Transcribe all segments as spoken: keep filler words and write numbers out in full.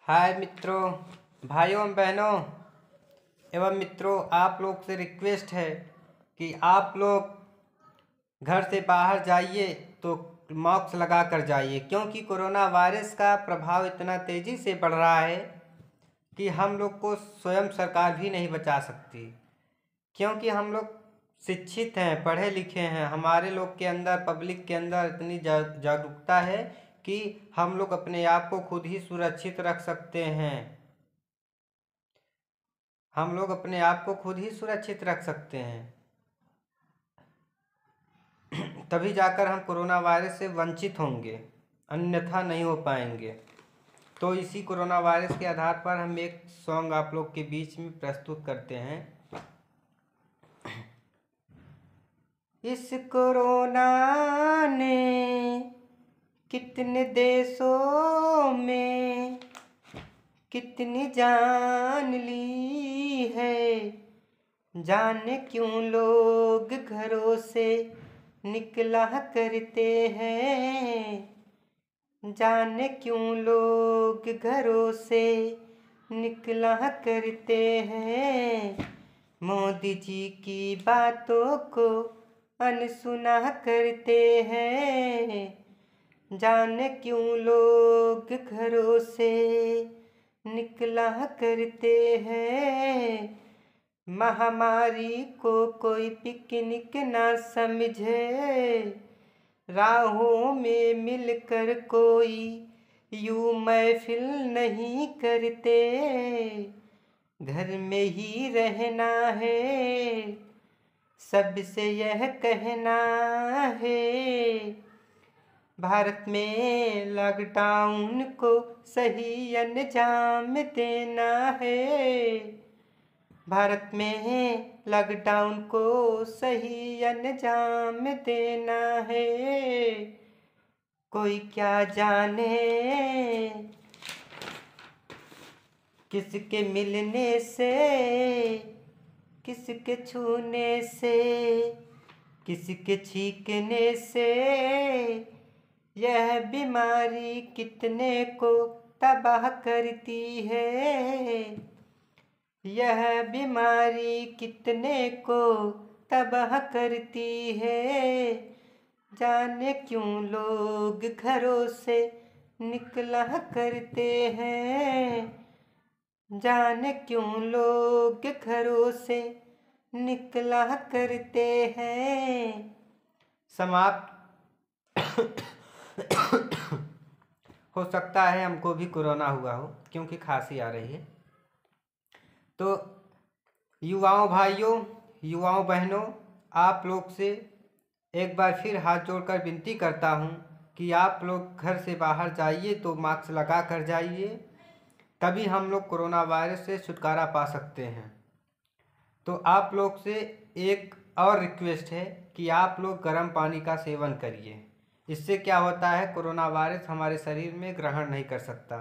हाय मित्रों, भाइयों बहनों एवं मित्रों, आप लोग से रिक्वेस्ट है कि आप लोग घर से बाहर जाइए तो मास्क लगा कर जाइए, क्योंकि कोरोना वायरस का प्रभाव इतना तेज़ी से बढ़ रहा है कि हम लोग को स्वयं सरकार भी नहीं बचा सकती। क्योंकि हम लोग शिक्षित हैं, पढ़े लिखे हैं, हमारे लोग के अंदर, पब्लिक के अंदर इतनी जागरूकता है कि हम लोग अपने आप को खुद ही सुरक्षित रख सकते हैं। हम लोग अपने आप को खुद ही सुरक्षित रख सकते हैं, तभी जाकर हम कोरोना वायरस से वंचित होंगे, अन्यथा नहीं हो पाएंगे। तो इसी कोरोना वायरस के आधार पर हम एक सॉन्ग आप लोग के बीच में प्रस्तुत करते हैं। इस कोरोना ने कितने देशों में कितनी जान ली है, जाने क्यों लोग घरों से निकला करते हैं, जाने क्यों लोग घरों से निकला करते हैं। मोदी जी की बातों को अनसुना करते हैं, जाने क्यों लोग घरों से निकला करते हैं। महामारी को कोई पिकनिक ना समझे, राहों में मिलकर कोई यूं महफिल नहीं करते, घर में ही रहना है, सबसे यह कहना है। भारत में लॉकडाउन को सही अंजाम देना है, भारत में लॉकडाउन को सही अंजाम देना है। कोई क्या जाने किसके मिलने से, किसके छूने से, किसके छींकने से यह बीमारी कितने को तबाह करती है, यह बीमारी कितने को तबाह करती है। जाने क्यों लोग घरों से निकला करते हैं, जाने क्यों लोग घरों से निकला करते हैं। समाप्त। हो सकता है हमको भी कोरोना हुआ हो, क्योंकि खांसी आ रही है। तो युवाओं भाइयों, युवाओं बहनों, आप लोग से एक बार फिर हाथ जोड़कर विनती करता हूँ कि आप लोग घर से बाहर जाइए तो मास्क लगा कर जाइए, तभी हम लोग कोरोना वायरस से छुटकारा पा सकते हैं। तो आप लोग से एक और रिक्वेस्ट है कि आप लोग गर्म पानी का सेवन करिए। इससे क्या होता है, कोरोना वायरस हमारे शरीर में ग्रहण नहीं कर सकता।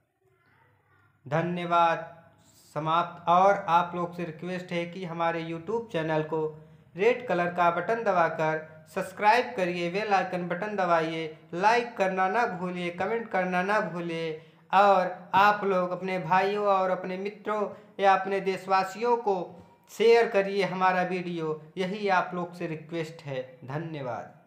धन्यवाद। समाप्त। और आप लोग से रिक्वेस्ट है कि हमारे यूट्यूब चैनल को रेड कलर का बटन दबाकर सब्सक्राइब करिए, बेल आइकन बटन दबाइए, लाइक करना ना भूलिए, कमेंट करना ना भूलिए, और आप लोग अपने भाइयों और अपने मित्रों या अपने देशवासियों को शेयर करिए हमारा वीडियो। यही आप लोग से रिक्वेस्ट है। धन्यवाद।